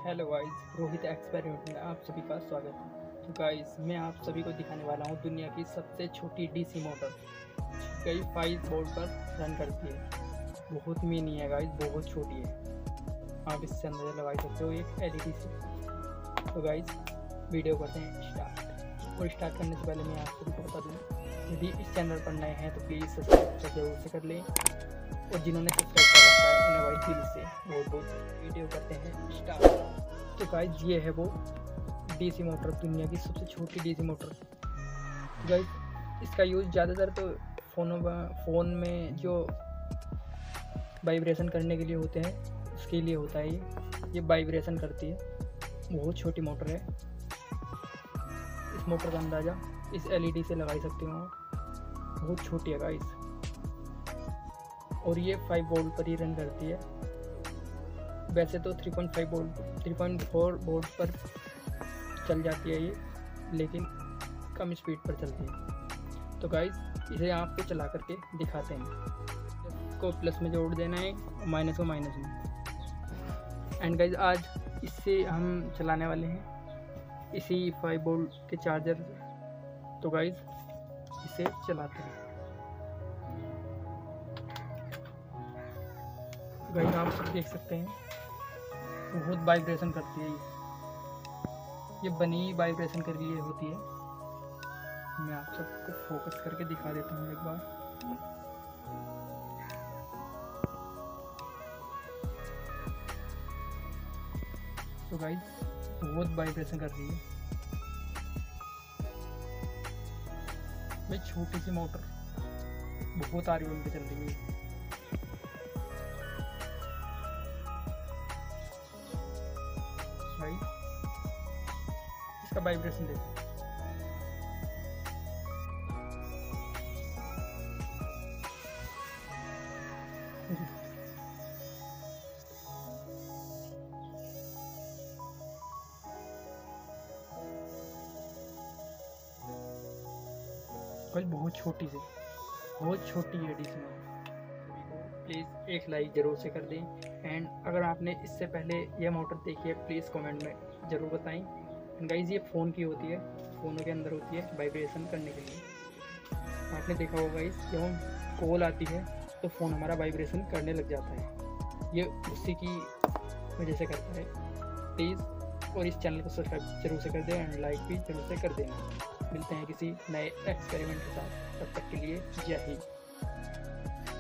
Hello guys, Rohit experiment में आप सभी का स्वागत है। तो गाइस, मैं आप सभी को दिखाने वाला हूँ दुनिया की सबसे छोटी डीसी मोटर। कई 5 वोल्ट पर रन करती है। बहुत मिनी है गाइस, बहुत छोटी है। आप इससे अंदाजा लगा सकते हो एक एलईडी से। तो गाइस, वीडियो करते हैं स्टार्ट। और स्टार्ट करने से पहले मैं आप सभी को बता दूँ, यदि इस चैनल पर नए हैं तो प्लीज़ सब्सक्राइब जरूर से कर लें। और जिन्होंने सब्सक्राइब कर रखा है उन्हें भाई दिल से बहुत बहुत वीडियो करते हैं स्टार्ट। तो गाइस, ये है वो डीसी मोटर, दुनिया की सबसे छोटी डीसी मोटर। गाइस, इसका यूज़ ज़्यादातर तो फ़ोन में जो वाइब्रेशन करने के लिए होते हैं उसके लिए होता है। ये वाइब्रेशन करती है, बहुत छोटी मोटर है। इस मोटर का अंदाज़ा इस एलईडी से लगा सकते हो, बहुत छोटी है गाइस। और ये 5 वोल्ट पर ही रन करती है। वैसे तो 3.5 वोल्ट 3.4 वोल्ट पर चल जाती है ये, लेकिन कम स्पीड पर चलती है। तो गाइस, इसे आपको चला करके दिखाते हैं। को प्लस में जोड़ देना है और माइनस को माइनस में। एंड गाइस, आज इससे हम चलाने वाले हैं इसी 5 वोल्ट के चार्जर। तो गाइस, इसे चलाते हैं। गाइस, आप सब देख सकते हैं, बहुत वाइब्रेशन करती है ये बनी वाइब्रेशन के लिए होती है। मैं आप सबको फोकस करके दिखा देता हूँ एक बार। तो गाइस, बहुत वाइब्रेशन कर रही है। ये छोटी सी मोटर बहुत आरपीएम पे चल रही है। इसका वाइब्रेशन देखो। बहुत छोटी से बहुत छोटी है डीसी मोटर। प्लीज़ एक लाइक ज़रूर से कर दें। एंड अगर आपने इससे पहले यह मोटर देखी है प्लीज़ कमेंट में ज़रूर बताएं। गाइस, ये फ़ोन की होती है, फ़ोनों के अंदर होती है वाइब्रेशन करने के लिए। आपने देखा होगा गाइस, जब हम कॉल आती है तो फ़ोन हमारा वाइब्रेशन करने लग जाता है। ये उसी की वजह से करता है। प्लीज़ और इस चैनल को सब्सक्राइब जरूर से कर दें एंड लाइक भी जरूर से कर देना। मिलते हैं किसी नए एक्सपेरिमेंट के साथ, तब तक के लिए जय हिंद।